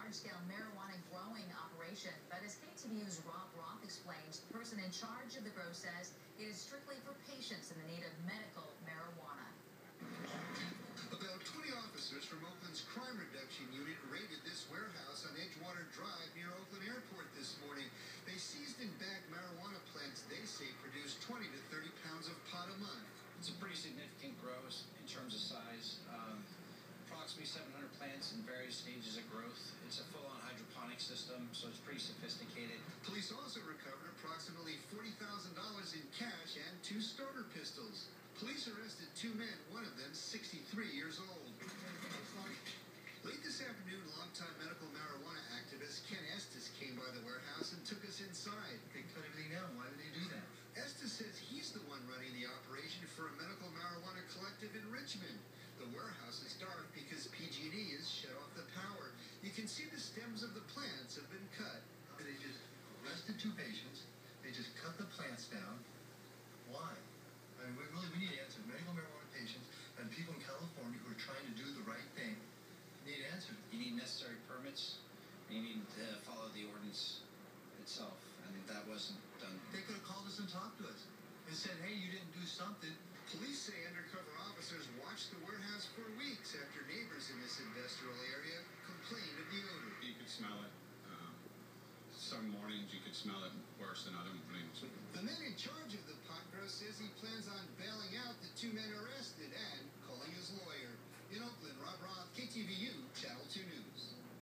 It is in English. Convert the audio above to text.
large-scale marijuana growing operation. But as KTVU's Rob Roth explains, the person in charge of the grow says it is strictly for patients in the need of medical marijuana. About 20 officers from Oakland's crime reduction unit raided this warehouse on Edgewater Drive near Oakland Airport this morning. They seized and bagged marijuana plants they say produce 20 to 30 pounds of pot a month. It's a pretty significant gross in terms of size. Approximately 700 plants in various stages of growth. It's a full-on hydroponic system, so it's pretty sophisticated. Police also recovered approximately $40,000 in cash and 2 starter pistols. Police arrested 2 men, one of them 63 years old. Late this afternoon, longtime medical marijuana activist Ken Estes came by the warehouse and took us inside. They cut everything down. Why did they do that? Estes says he's the one running the operation for a medical marijuana collective in Richmond. The warehouse is dark because PG&E has shut off the power. You can see the stems of the plants have been cut. They just arrested 2 patients. They just cut the plants down. Why? I mean, we need answers. Medical marijuana patients and people in California who are trying to do the right thing need answers. You need necessary permits. You need to follow the ordinance itself, and that wasn't done. They could have called us and talked to us and said, hey, you didn't do something. Police say undercover officers watched the warehouse for weeks after neighbors in this industrial area complained of the odor. You could smell it. Some mornings you could smell it worse than other mornings. The man in charge of the pot grow says he plans on bailing out the 2 men arrested and calling his lawyer. In Oakland, Rob Roth, KTVU, Channel 2 News.